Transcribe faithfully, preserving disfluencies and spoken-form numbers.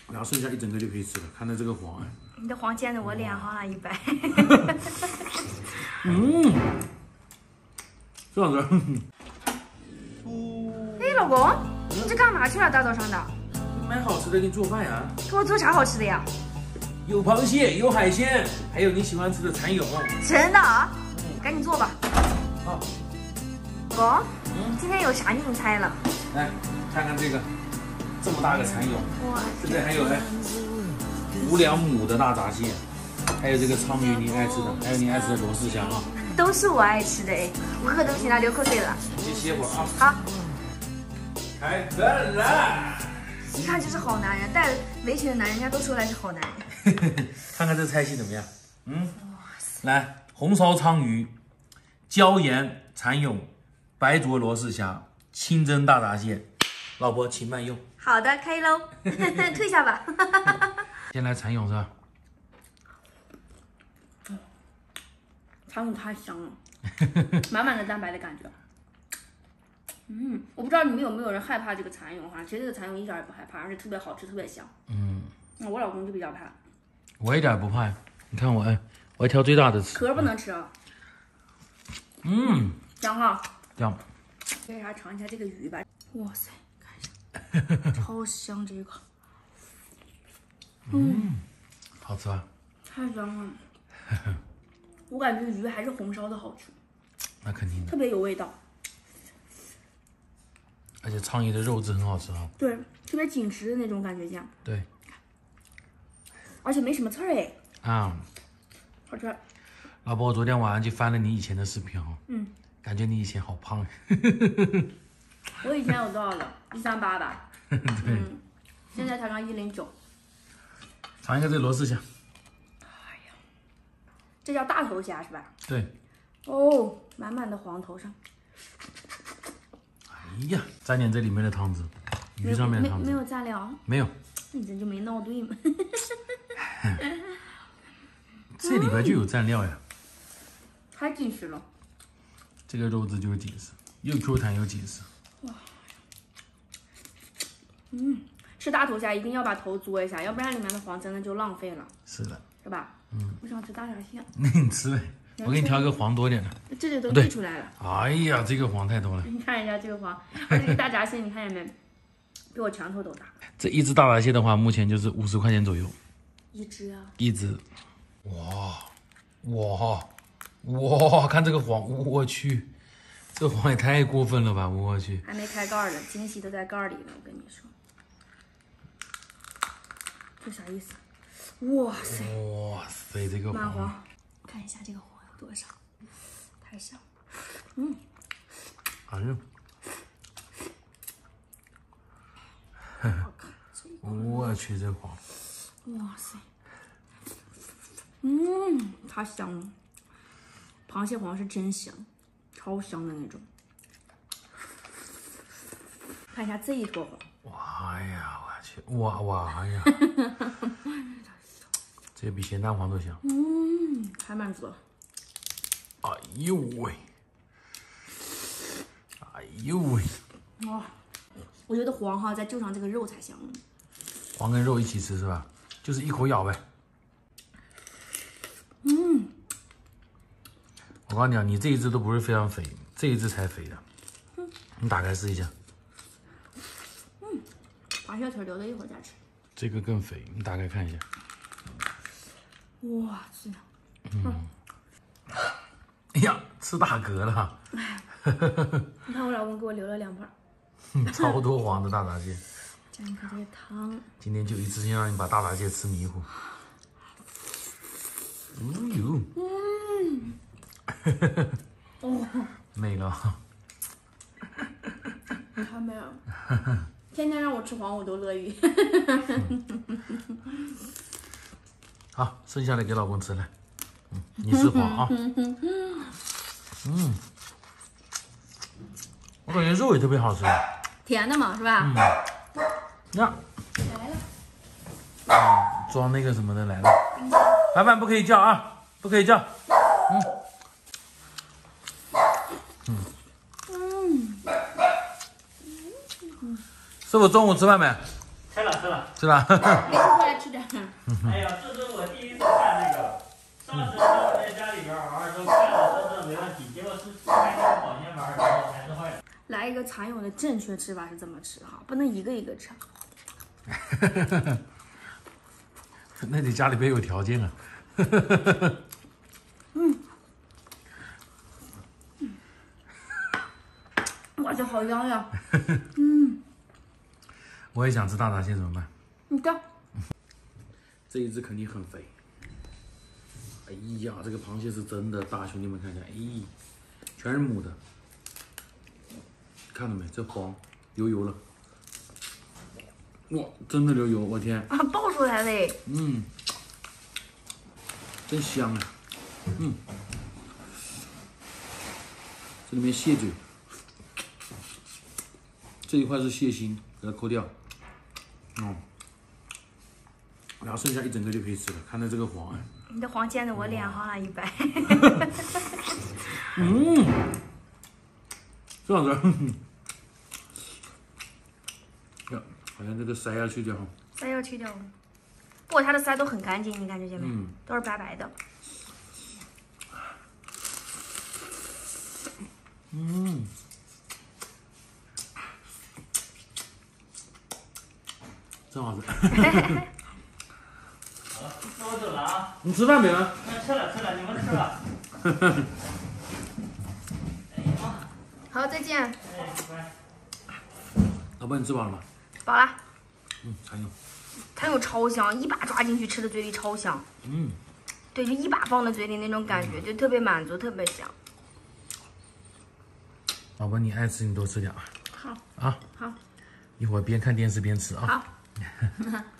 然后剩下一整个就可以吃了。看到这个黄哎， 你的黄溅得我脸上了一白。 嗯，这样子。 哎，老公，你这干嘛去了？大早上的？ 买好吃的给你做饭呀。 给我做啥好吃的呀？ 有螃蟹，有海鲜，还有你喜欢吃的蚕蛹。 真的啊？赶紧做吧。 好。 老公，嗯，今天有啥硬菜了？ 来看看这个，这么大个蚕蛹。哇！这边还有哎，五两母的大闸蟹，还有这个鲳鱼你爱吃的，还有你爱吃的螺丝香啊。 都是我爱吃的哎，我喝东西了，流口水了。 先歇会儿啊。 好。 开饭啦！ 一看就是好男人，带围裙的男人，人家都说来是好男人。 看看这菜系怎么样？嗯，来，红烧鲳鱼，椒盐蚕蛹，白灼螺丝虾，清蒸大闸蟹。老婆，请慢用。 好的，可以喽。退下吧。 先来蚕蛹是吧？ 蚕蛹太香了，满满的蛋白的感觉。嗯，我不知道你们有没有人害怕这个蚕蛹哈？其实这个蚕蛹一点也不害怕，而且特别好吃，特别香。嗯，那我老公就比较怕。 我一点也不怕，你看我哎，我要挑最大的吃。 壳不能吃啊。嗯，香哈。 香。 为啥尝一下这个鱼吧？哇塞，看一下，超香这个。 嗯，好吃吧？ 太香了。我感觉鱼还是红烧的好吃。 那肯定的。 特别有味道。 而且鲳鱼的肉质很好吃啊， 对，特别紧实的那种感觉酱。 对， 而且没什么刺儿哎。 啊， 好吃。 老婆，我昨天晚上就翻了你以前的视频哈， 嗯， 感觉你以前好胖。 我以前有多少了？一三八吧。 对。 嗯，现在才刚一零九。 尝一下这螺丝虾。 哎呀，这叫大头虾是吧？ 对。 哦，满满的黄头上。 哎呀，沾点这里面的汤汁，鱼上面的汤汁。 没有蘸料？ 没有。 你这就没闹对嘛。 这里边就有蘸料呀。 太紧实了。 这个肉质就是紧实，又 Q 弹又紧实。哇。 嗯，吃大头虾一定要把头嘬一下，要不然里面的黄真的就浪费了。 是的。 是吧？嗯。我想吃大闸蟹。 那你吃呗。我给你挑一个黄多点的， 这里都溢出来了。 哎呀，这个黄太多了。 你看一下这个黄，而且这个大闸蟹，你看见没？比我拳头都大。这一只大闸蟹的话，目前就是五十块钱左右。 一只啊？ 一只。哇哇哇！看这个黄，我去，这黄也太过分了吧！我去。 还没开盖呢，惊喜都在盖里呢，我跟你说。这啥意思？哇塞！ 哇塞，这个黄。黄，看一下这个黄。多少？太香。嗯。 哎呦。我去，这黄。 哇塞。嗯，太香了。螃蟹黄是真香，超香的那种。看一下这一坨黄。 哇呀，我去！哇哇呀！这比咸蛋黄都香。 嗯，太满足了。 哎呦喂！哎呦喂！ 哇，我觉得黄哈再就上这个肉才香。 黄跟肉一起吃是吧？就是一口咬呗。 嗯。 我告诉你啊，你这一只都不是非常肥，这一只才肥的。嗯。你打开试一下。 嗯。螃蟹腿留着一会儿再吃。 这个更肥，你打开看一下。 哇塞！ 嗯。哎呀，吃大嗝了！ 你看我老公给我留了两盘， 超多黄的大闸蟹。 蘸一口这个汤。 今天就一次性让你把大闸蟹吃迷糊。嗯呦。嗯。哦。美了。 太美了。天天让我吃黄我都乐意。 好，剩下的给老公吃来。嗯，你吃黄啊。嗯，我感觉肉也特别好吃。 甜的嘛，是吧？ 嗯。那来了。 啊，装那个什么的来了。凡凡不可以叫啊，不可以叫。嗯。嗯。嗯。师傅中午吃饭没？ 开了。 了吃了。 是吧？ 没吃过来吃点。 哎呀，这是我第一次看这个。上次我在家里边玩的时候看了说这没问题，结果是开那个保鲜丸然后还是坏了。 来一个蚕蛹的正确吃法是怎么吃哈？不能一个一个吃。 那你家里边有条件啊。 嗯。哇，这好香呀！嗯。 我也想吃大闸蟹，怎么办？ 你看， 这一只肯定很肥。哎呀，这个螃蟹是真的大，兄弟们看一下，哎，全是母的，看到没？这黄流油了，哇，真的流油，我天！ 啊，爆出来嘞！ 嗯，真香啊！嗯，这里面蟹嘴，这一块是蟹心，给它抠掉。哦，然后剩下一整个就可以吃了。看到这个黄啊！ 你的黄溅得我脸上了一掰。 嗯，这样子，呀，好像这个鳃要去掉。 鳃要去掉，不过它的鳃都很干净，你看这些没？ 嗯， 都是白白的。 嗯，真好吃。 好了，那我走了啊。 你吃饭没啊？ 那吃了吃了，你们吃了。哎呀， 好，再见。 哎，拜拜。 老板，你吃饱了吗？ 饱了。 嗯，蚕蛹。 蚕蛹超香，一把抓进去吃的嘴里超香。 嗯， 对，就一把放在嘴里那种感觉，就特别满足，特别香。 老婆，你爱吃你多吃点啊。 好。 啊。 好。 一会儿边看电视边吃啊。 好。